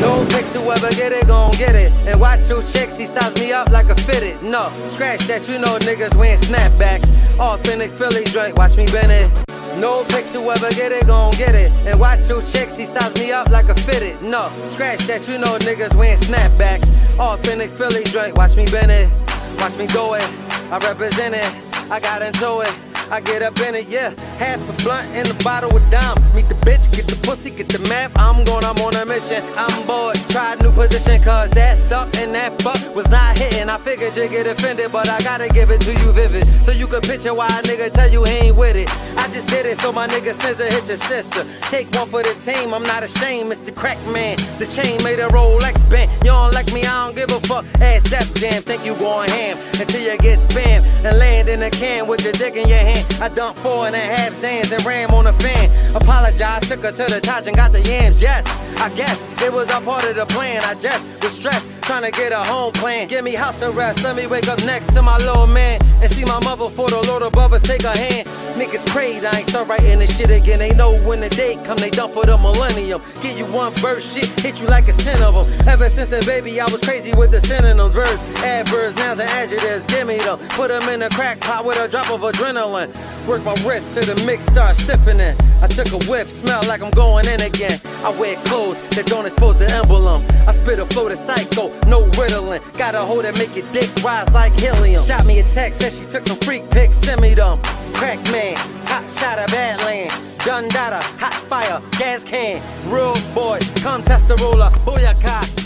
No pics, whoever get it, gon' get it. And watch your chick, she size me up like a fitted. No, scratch that, you know niggas wearing snapbacks. Authentic Philly drink, watch me bend it. No pics, whoever get it, gon' get it. And watch your chick, she size me up like a fitted. No, scratch that, you know niggas wearing snapbacks. Authentic Philly drink, watch me bend it. Watch me do it, I represent it. I got into it, I get up in it, yeah. Half a blunt in the bottle with dime. Meet the bitch, get the pussy, get the map. I'm on a mission. I'm bored, try a new position, cause that suck and that fuck was not hitting. I figured you'd get offended, but I gotta give it to you vivid, so you can picture why a nigga tell you he ain't with it. I just did it so my nigga Snizzer hit your sister. Take one for the team, I'm not ashamed, Mr. Crack Man. The chain made a Rolex band. You don't like me, I don't give a fuck. Ass Def Jam, think you going ham until you get spammed and land in a can with your dick in your hand. I dumped 4.5 Zans and ram on a fan. Apologize, took her to the Taj and got the yams, yes. I guess it was a part of the plan. I just was stressed, trying to get a home plan. Give me house arrest, let me wake up next to my little man and see my mother for the Lord above us take her hand. Niggas prayed I ain't start writing this shit again. They know when the day come, they done for the millennium. Give you one verse, shit, hit you like it's 10 of them. Ever since a baby, I was crazy with the synonyms. Verbs, adverbs, nouns, and adjectives, give me them. Put them in a crack pot with a drop of adrenaline. Work my wrist till the mix start stiffening. I took a whiff, smell like I'm going in again. I wear clothes that don't expose the emblem. I spit a flow to psycho, no riddling. Got a hoe that make your dick rise like helium. Shot me a text, said she took some freak pics, send me them. Crack man, top shot of Badland. Dundada, hot fire, gas can. Real boy, come test the roller, booyaka.